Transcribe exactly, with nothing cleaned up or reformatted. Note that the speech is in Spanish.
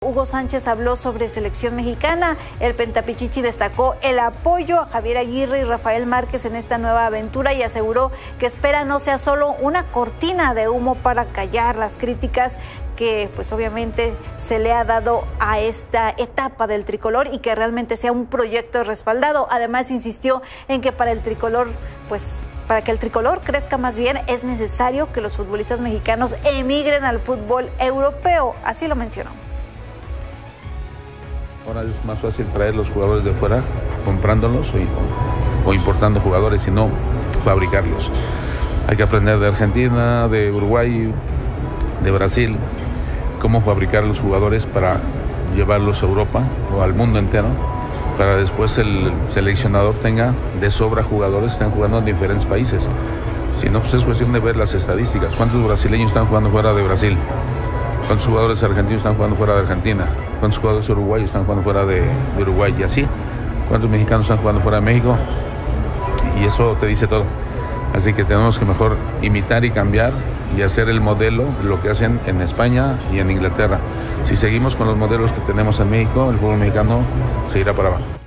Hugo Sánchez habló sobre selección mexicana. El Pentapichichi destacó el apoyo a Javier Aguirre y Rafael Márquez en esta nueva aventura y aseguró que espera no sea solo una cortina de humo para callar las críticas que pues obviamente se le ha dado a esta etapa del tricolor y que realmente sea un proyecto respaldado. Además insistió en que para el tricolor, pues para que el tricolor crezca más bien es necesario que los futbolistas mexicanos emigren al fútbol europeo, así lo mencionó. Ahora es más fácil traer los jugadores de fuera comprándolos o, o importando jugadores y no fabricarlos. Hay que aprender de Argentina, de Uruguay, de Brasil, cómo fabricar los jugadores para llevarlos a Europa o al mundo entero, para después el seleccionador tenga de sobra jugadores que están jugando en diferentes países. Si no, pues es cuestión de ver las estadísticas. ¿Cuántos brasileños están jugando fuera de Brasil? ¿Cuántos jugadores argentinos están jugando fuera de Argentina? ¿Cuántos jugadores uruguayos están jugando fuera de, de Uruguay? Y así, ¿cuántos mexicanos están jugando fuera de México? Y eso te dice todo. Así que tenemos que mejor imitar y cambiar y hacer el modelo de lo que hacen en España y en Inglaterra. Si seguimos con los modelos que tenemos en México, el fútbol mexicano se irá para abajo.